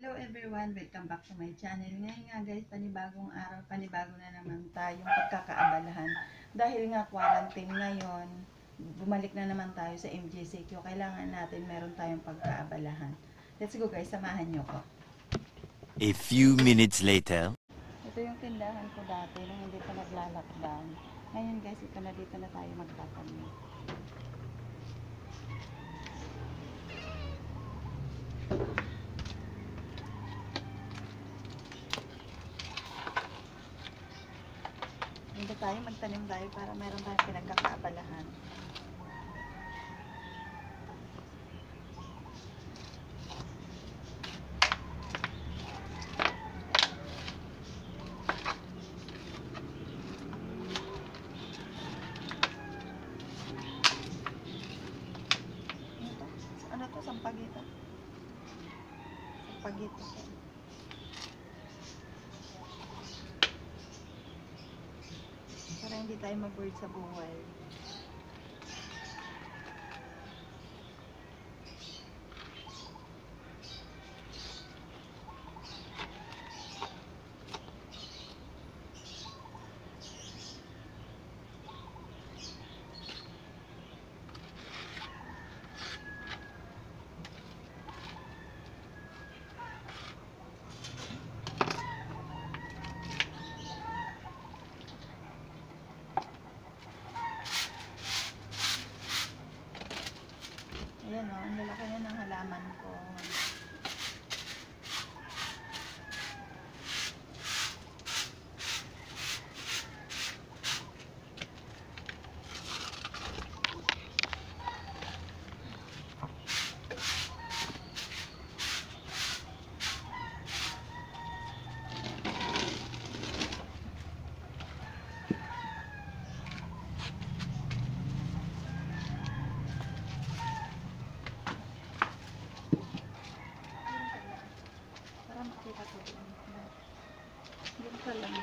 Hello everyone! Welcome back to my channel. Ngayon nga guys, panibagong araw, panibago na naman tayong pagkakaabalahan. Dahil nga quarantine ngayon, bumalik na naman tayo sa MJCQ. Kailangan natin meron tayong pagkaabalahan. Let's go guys, samahan nyo ko. A few minutes later. Ito yung tindahan ko dati nung hindi pa nagla-lockdown. Ngayon guys, ito na dito na tayo magtatanim. Dito tayo magtanim tayo para meron tayong pinagkakaabalahan. Ano to? Sampagita? Sampagita. Para hindi tayo mag-bored sa buhay. Ayan o, ang lalaki na ng halaman ko. Diyan ka lang.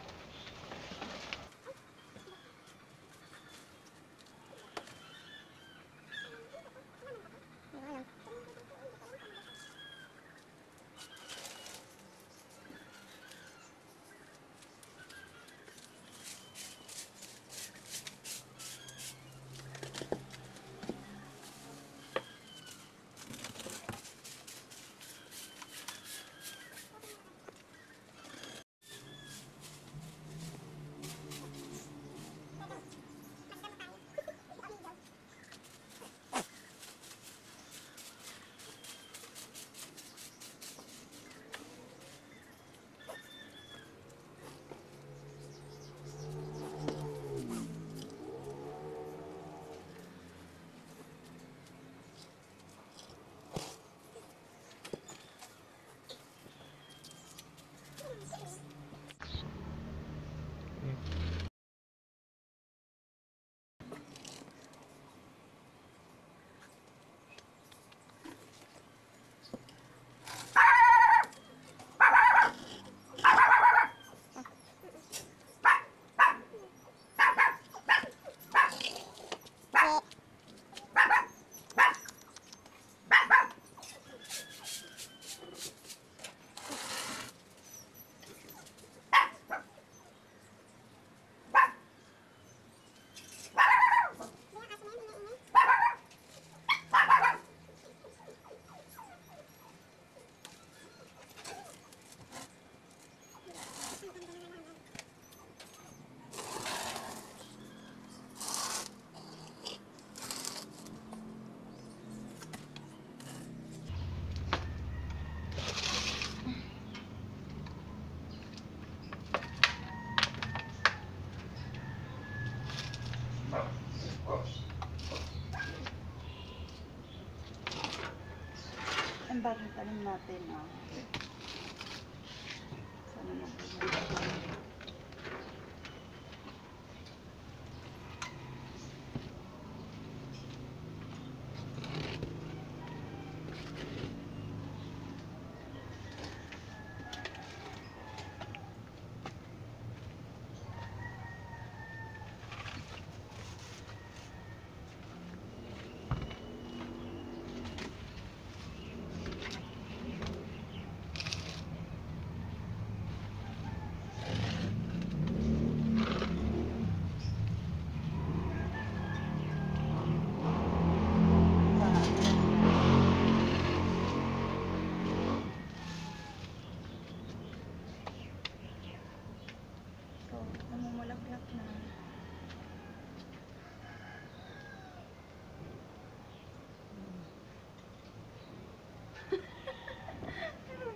Ang bagong tanim natin, ah. Sana magpapagod.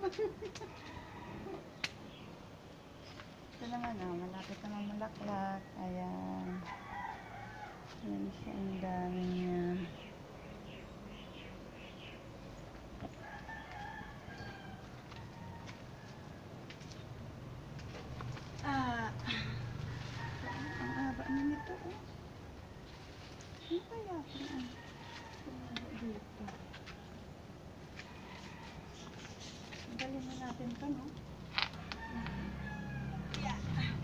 Ito naman, malapit naman malaklak. Ayan. Ayan siya, ang dami niya. Ang haba na nito, oh. Ano kaya? Dito. Galing na natin to, no? Yeah.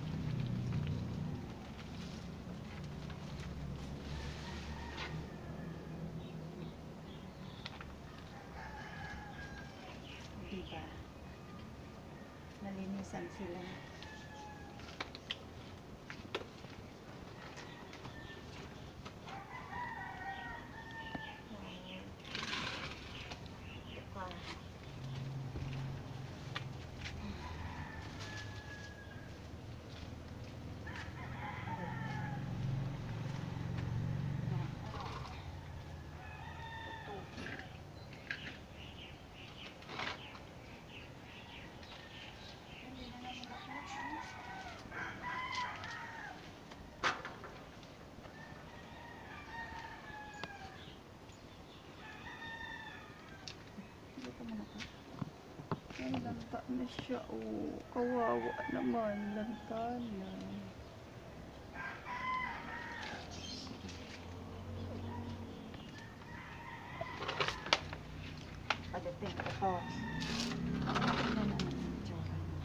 Diba? Nalinisan sila. Ay, lanta na siya, oh. Kawawa naman, lanta na. Padating ko to. Ano naman ang tsura niya.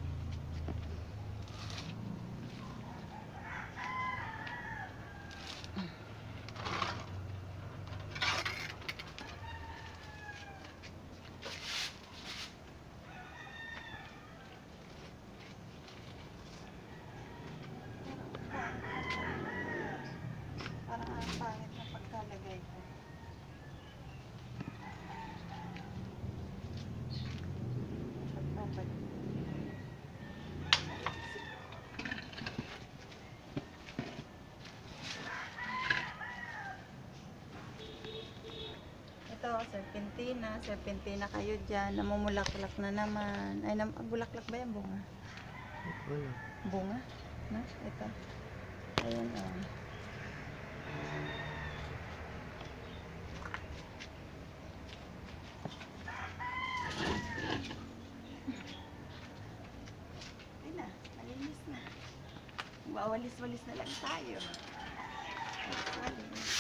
Parang ang pangit na pagkalagay ko. Pagpapag. Ito, serpentina. Serpentina kayo dyan. Namumulaklak na naman. Ay, bulaklak ba yan? Bunga? Bunga? No? Ito. Ayan, oh. Ay na, malinis na. Wawalis-walis na lang tayo. Walis-walis.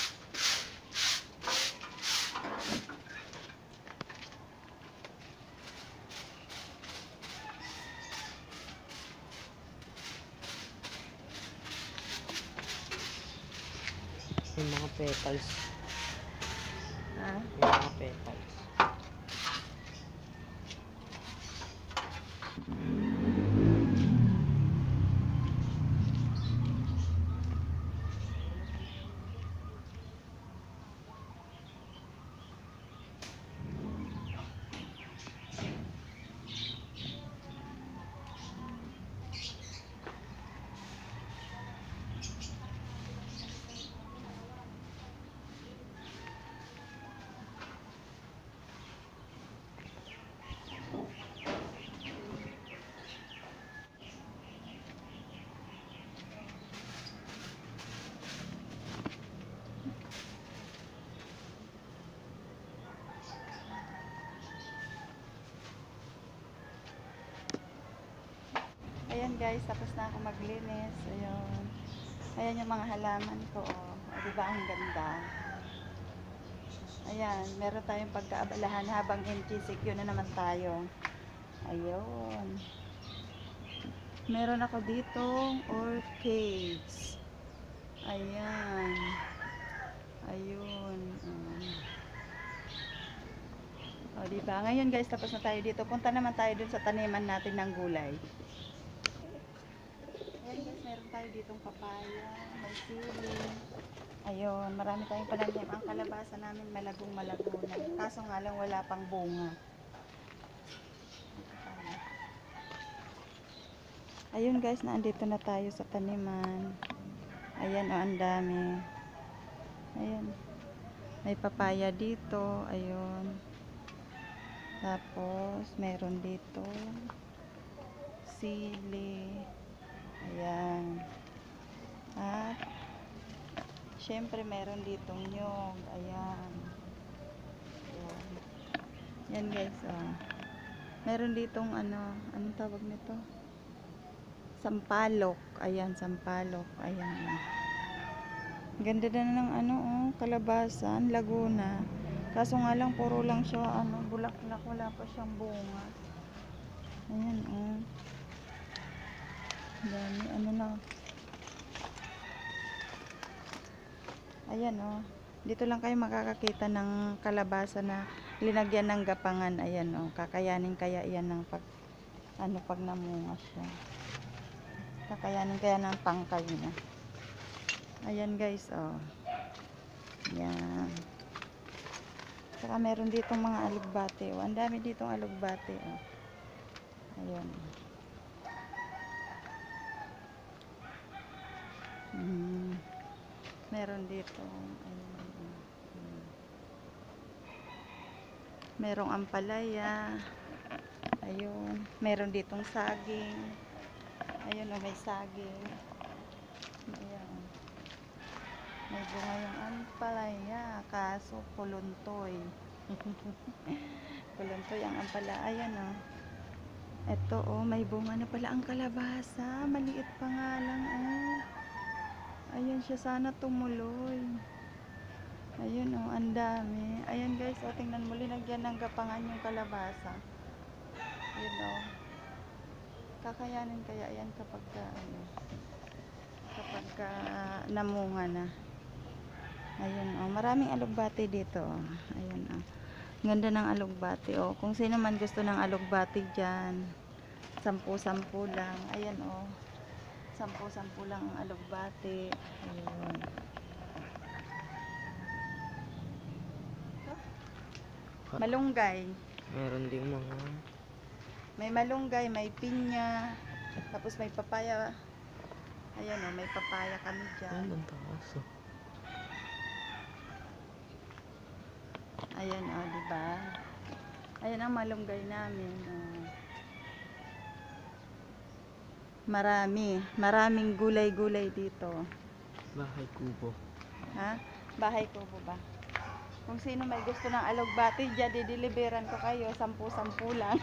Yung mga petals. Ha? Yung mga petals. Ayan guys, tapos na ako maglinis. Ayun. Ayan yung mga halaman ko. Oh. Diba ang ganda? Ayan, meron tayong pagkaabalahan habang MGCQ na naman tayo. Ayun. Meron ako ditong orchids. Ayan. Ayun. O, diba? Ngayon guys, tapos na tayo dito. Punta naman tayo dun sa taniman natin ng gulay. Ayan guys, meron tayo ditong papaya, may sili. Ayun, marami tayong pananim. Ang kalabasa namin malagong-malago na. Kaso nga lang wala pang bunga. Ayun guys, naandito na tayo sa taniman. Ayan o, ang dami. Ayan. May papaya dito. Ayun. Tapos, meron dito sili. Ayan. At, syempre, meron ditong nyog. Ayan. Ayan. Yan guys, oh. Meron ditong anong tawag nito? Sampalok. Ayan, sampalok. Ayan. Ganda na ng kalabasan, Laguna. Kaso nga lang, puro lang siya, bulaklak. Wala pa siyang bunga. Ayan, oh. Dami, na. Ayan, oh. Dito lang kayo makakakita ng kalabasa na linagyan ng gapangan. Ayan, oh. Kakayanin kaya yan ng pag namunga siya. Kakayanin kaya ng pangkay niya. Ayan guys, oh. Ayan. Saka meron ditong mga alugbate, oh. Ang dami ditong alugbate, oh. Ayan. Meron dito, ayan. Merong ampalaya. Ayun. Meron ditong saging. Ayun, oh, may saging. Ayan. May bunga yung ampalaya, kaso puluntoy. Puluntoy ang ampalaya. Ayan, oh. Ito, oh, may bunga na pala ang kalabasa. Maliit pa nga lang, oh. Ayan siya, sana tumuloy. Ayun, oh, ang dami. Ayan guys, oh, tingnan mo, linagyan ng gapangan yung kalabasa. Ayun, oh. Kakayanin kaya yan kapag namunga na. Ayun, oh, maraming alugbate dito, oh. Ayun, oh. Ganda ng alugbate, oh. Kung sino man gusto ng alugbate dyan, 10 lang. Ayan, oh. 10 lang ang alugbate. Ayun. Malunggay. Meron ding mga May malunggay, may pinya, tapos may papaya. Ayan, oh, may papaya kami dyan. ang taas, oh. Ayan, oh, diba? Ayan ang malunggay namin, oh. Maraming gulay-gulay dito. Bahay kubo. Ha? Bahay kubo ba? Kung sino may gusto ng alugbate, dyan dideliveran ko kayo, 10 lang.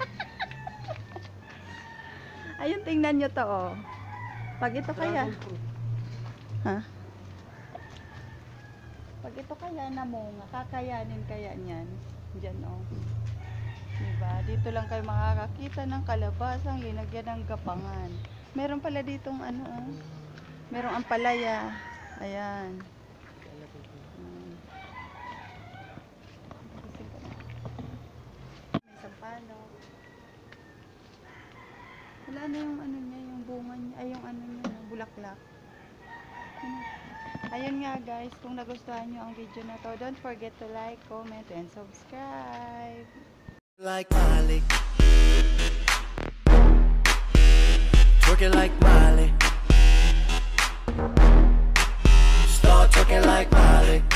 Ayun, tingnan nyo to, oh. Pag ito kaya, ha? Pag ito kaya namunga, kakayanin kaya niyan. Diyan, oh. Diba? Dito lang kayo makakakita ng kalabasang linagyan ng gapangan. Meron pala ditong oh. Merong ampalaya. Ayan. May sampalok. Wala na yung niya, yung bunga niya, ay yung niya, bulaklak. Ayun nga guys, kung nagustuhan nyo ang video na to, don't forget to like, comment, and subscribe. Like Miley, twerking like Miley, start twerking like Miley.